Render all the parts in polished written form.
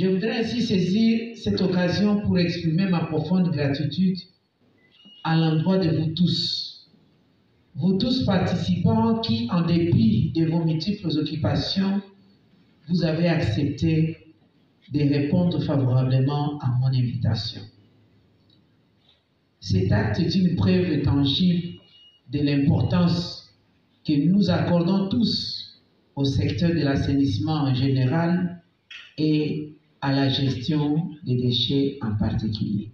Je voudrais ainsi saisir cette occasion pour exprimer ma profonde gratitude à l'endroit de vous tous participants qui, en dépit de vos multiples occupations, vous avez accepté de répondre favorablement à mon invitation. Cet acte est une preuve tangible de l'importance que nous accordons tous au secteur de l'assainissement en général et à la gestion des déchets en particulier.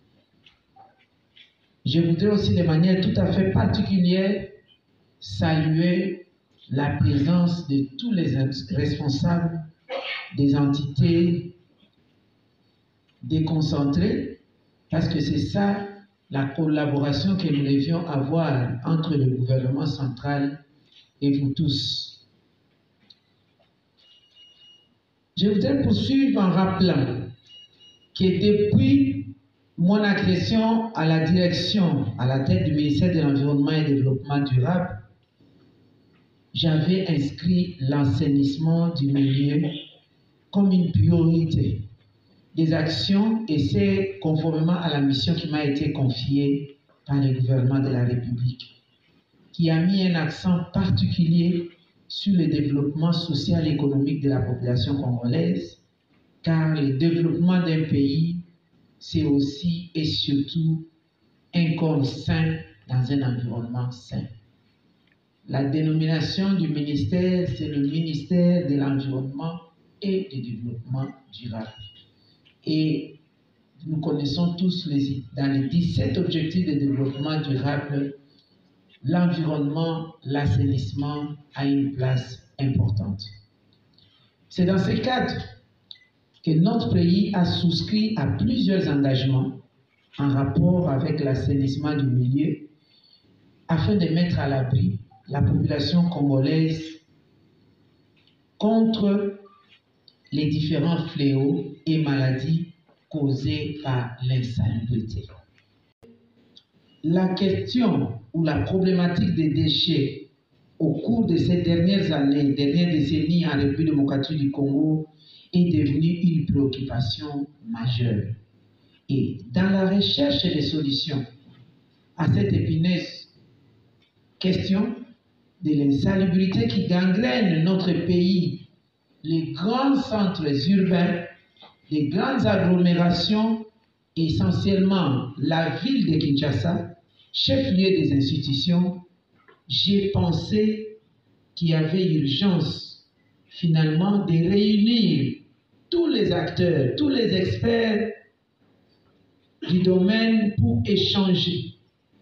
Je voudrais aussi de manière tout à fait particulière saluer la présence de tous les responsables des entités déconcentrées, parce que c'est ça la collaboration que nous devions avoir entre le gouvernement central et vous tous. Je voudrais poursuivre en rappelant que depuis mon accession à la direction, à la tête du ministère de l'Environnement et du Développement durable, j'avais inscrit l'assainissement du milieu comme une priorité des actions, et c'est conformément à la mission qui m'a été confiée par le gouvernement de la République, qui a mis un accent particulier sur le développement social et économique de la population congolaise, car le développement d'un pays, c'est aussi et surtout un corps sain dans un environnement sain. La dénomination du ministère, c'est le ministère de l'Environnement et du Développement durable. Et nous connaissons tous, dans les 17 objectifs de développement durable, l'environnement, l'assainissement a une place importante. C'est dans ce cadre que notre pays a souscrit à plusieurs engagements en rapport avec l'assainissement du milieu afin de mettre à l'abri la population congolaise contre les différents fléaux et maladies causées par l'insalubrité. La question ou la problématique des déchets au cours de ces dernières années, dernières décennies en République démocratique du Congo est devenue une préoccupation majeure. Et dans la recherche des solutions à cette épineuse question de l'insalubrité qui gangrène notre pays, les grands centres urbains, les grandes agglomérations, essentiellement la ville de Kinshasa, chef-lieu des institutions, j'ai pensé qu'il y avait urgence finalement de réunir tous les acteurs, tous les experts du domaine pour échanger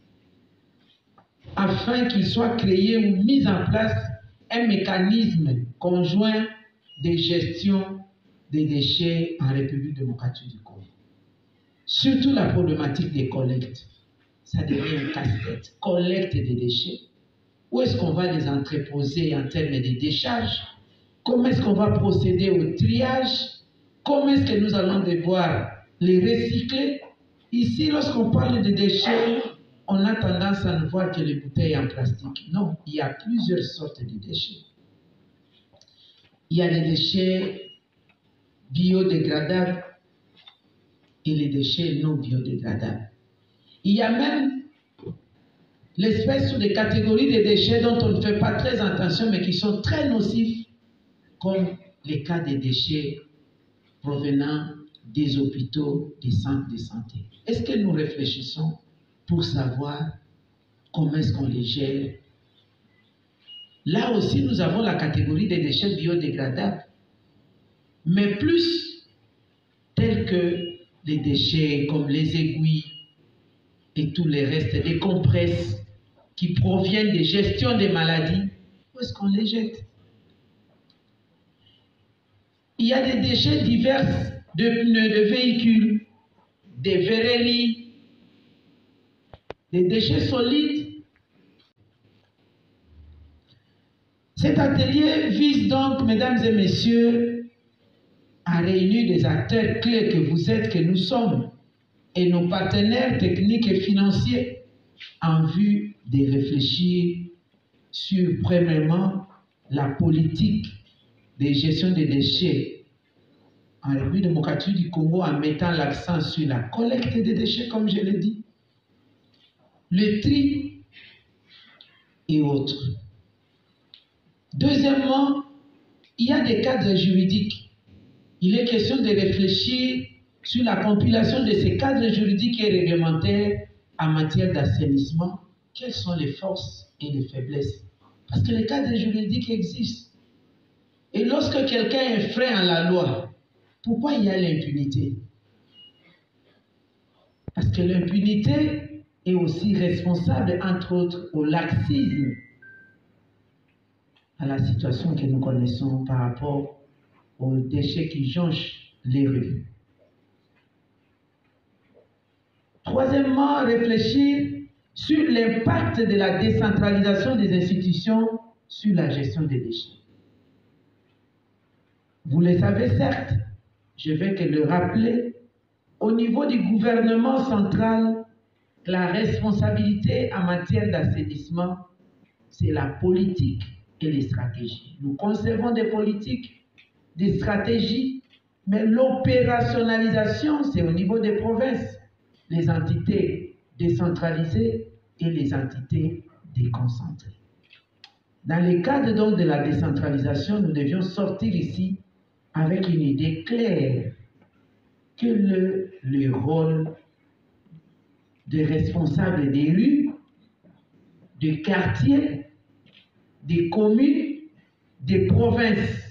afin qu'il soit créé ou mis en place un mécanisme conjoint de gestion des déchets en République démocratique du Congo. Surtout la problématique des collectes. Ça devient un casse-tête. Collecte des déchets. Où est-ce qu'on va les entreposer en termes de décharge? Comment est-ce qu'on va procéder au triage? Comment est-ce que nous allons devoir les recycler? Ici, lorsqu'on parle de déchets, on a tendance à ne voir que les bouteilles en plastique. Non, il y a plusieurs sortes de déchets. Il y a les déchets biodégradables et les déchets non biodégradables. Il y a même l'espèce ou des catégories de déchets dont on ne fait pas très attention, mais qui sont très nocifs, comme les cas des déchets provenant des hôpitaux, des centres de santé. Est-ce que nous réfléchissons pour savoir comment est-ce qu'on les gère? Là aussi, nous avons la catégorie des déchets biodégradables, mais plus tels que les déchets comme les aiguilles et tous les restes des compresses qui proviennent des gestions des maladies. Où est-ce qu'on les jette? Il y a des déchets divers de pneus de véhicules, des vérélies, des déchets solides. Cet atelier vise donc, mesdames et messieurs, à réunir des acteurs clés que vous êtes, que nous sommes, et nos partenaires techniques et financiers, en vue de réfléchir sur, premièrement, la politique de gestion des déchets en République démocratique du Congo en mettant l'accent sur la collecte des déchets, comme je l'ai dit, le tri et autres. Deuxièmement, il y a des cadres juridiques. Il est question de réfléchir sur la compilation de ces cadres juridiques et réglementaires en matière d'assainissement. Quelles sont les forces et les faiblesses? Parce que les cadres juridiques existent. Et lorsque quelqu'un est frein à la loi, pourquoi il y a l'impunité? Parce que l'impunité est aussi responsable, entre autres, au laxisme, à la situation que nous connaissons par rapport aux déchets qui jonchent les rues. Troisièmement, réfléchir sur l'impact de la décentralisation des institutions sur la gestion des déchets. Vous le savez certes, je vais que le rappeler, au niveau du gouvernement central, la responsabilité en matière d'assainissement, c'est la politique et les stratégies. Nous conservons des politiques, des stratégies, mais l'opérationnalisation, c'est au niveau des provinces, les entités décentralisées et les entités déconcentrées. Dans le cadre donc de la décentralisation, nous devions sortir ici avec une idée claire que le rôle des responsables des rues, des quartiers, des communes, des provinces